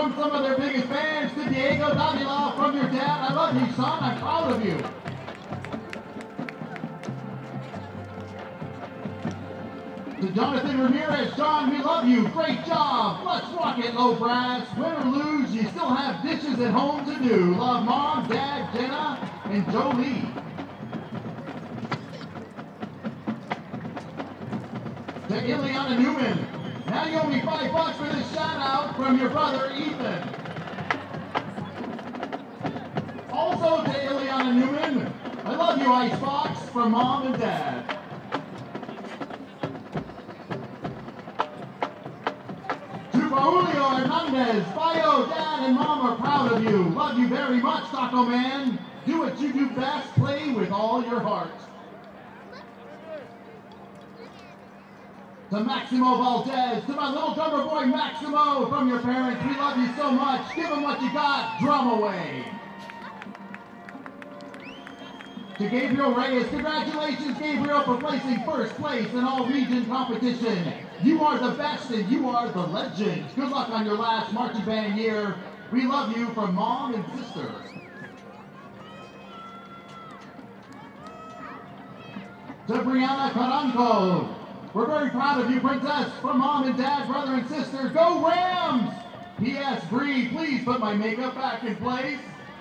from some of their biggest fans to Diego Davila from your dad. I love you, son. I'm proud of you. To Jonathan Ramirez, John, we love you. Great job. Let's rock it, low brass. Win or lose, you still have dishes at home to do. Love, Mom, Dad, Jenna, and Jolie. To Ileana Newman. Now you owe me $5 for this shout out from your brother Ethan. Also to Ileana Newman, I love you, Icebox, from Mom and Dad. To Julio Hernandez, Bio, Dad, and Mom are proud of you. Love you very much, Taco Man. Do what you do best, play with all your heart. To Maximo Valdez, to my little drummer boy Maximo, from your parents, we love you so much. Give them what you got, drum away. To Gabriel Reyes, congratulations Gabriel for placing first place in all region competition. You are the best and you are the legend. Good luck on your last marching band year. We love you from Mom and Sister. To Brianna Caranco. We're very proud of you, Princess, from Mom and Dad, brother and sister. Go Rams! P.S. Bree, please put my makeup back in place.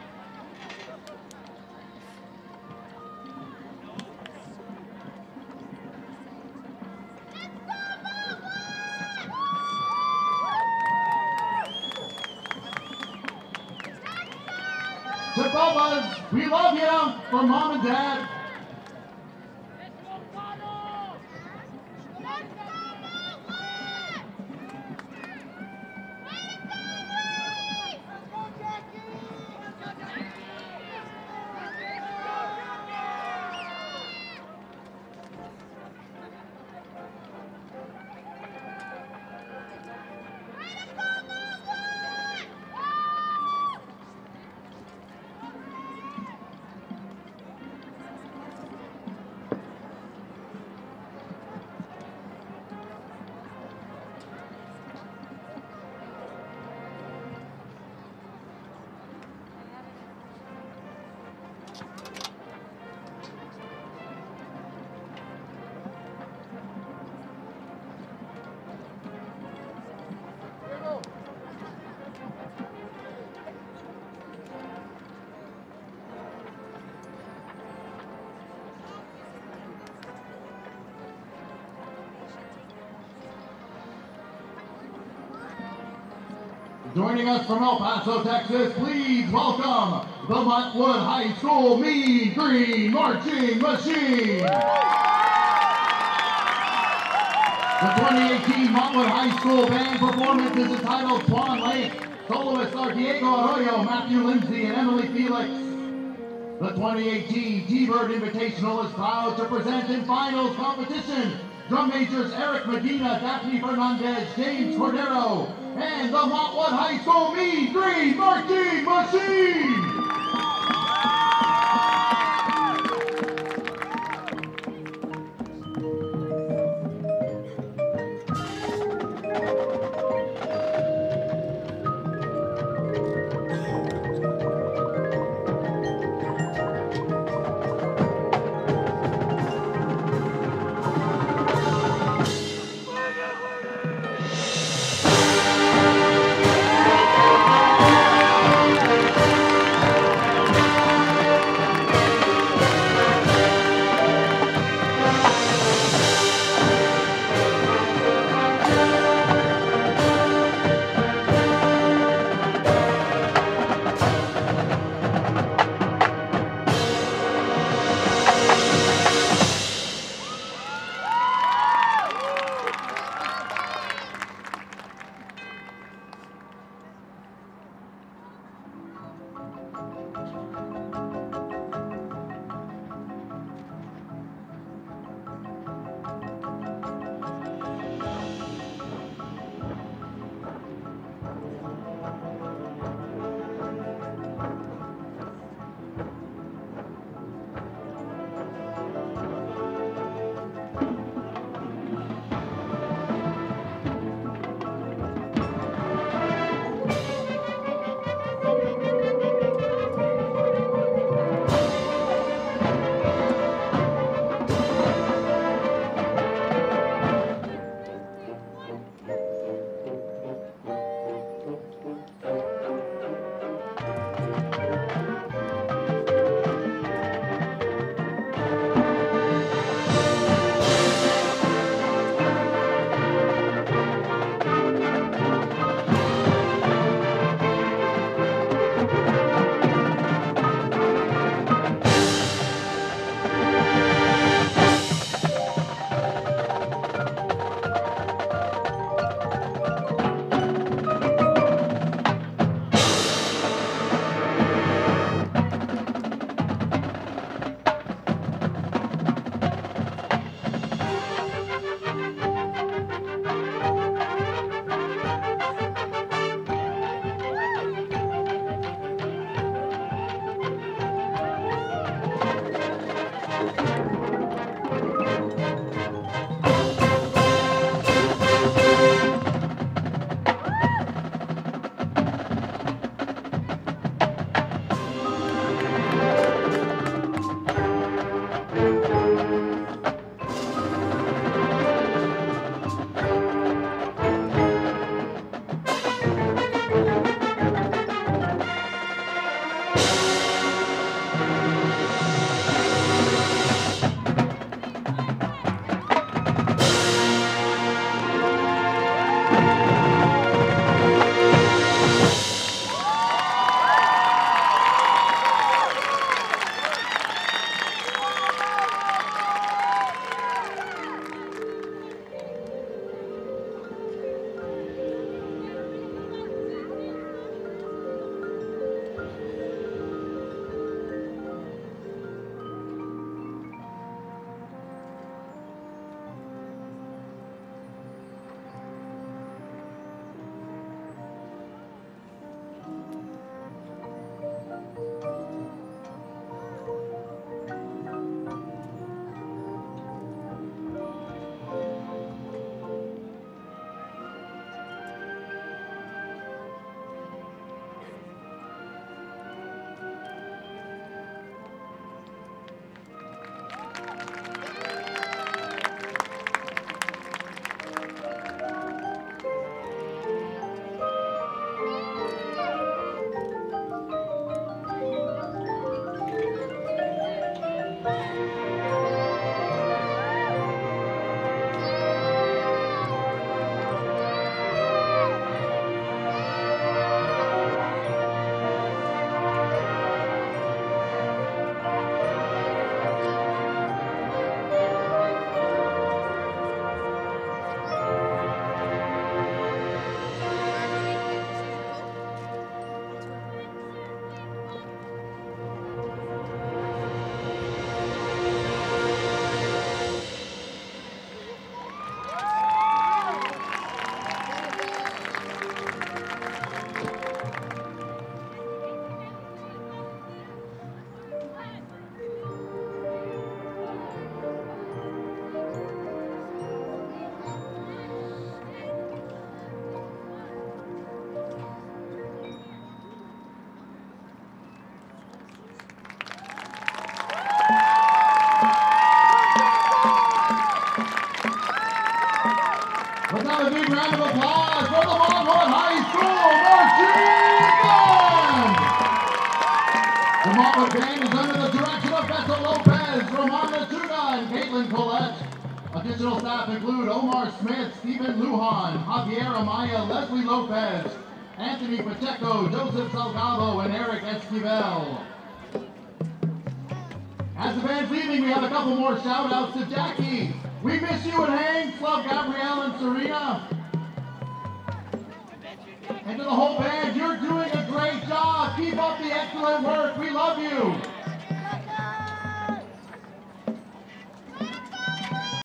To Bubba's, we love you, from Mom and Dad. Joining us from El Paso, Texas, please welcome the Montwood High School Mean Green Marching Machine. The 2018 Montwood High School band performance is entitled Swan Lake. Soloists are Diego Arroyo, Matthew Lindsay, and Emily Felix. The 2018 T-Bird Invitational is proud to present in finals competition drum majors Eric Medina, Daphne Fernandez, James Cordero, and the Montwood High School Mean Green Marching Machine! band is under the direction of Bessa Lopez, Romana Chuga, and Caitlin Collette. Additional staff include Omar Smith, Stephen Lujan, Javier Amaya, Leslie Lopez, Anthony Pacheco, Joseph Salgado, and Eric Esquivel. As the band's leaving, we have a couple more shout-outs to Jackie. We miss you and Hank, love Gabrielle and Serena. And to the whole band, you're doing a great job. Keep up the excellent work.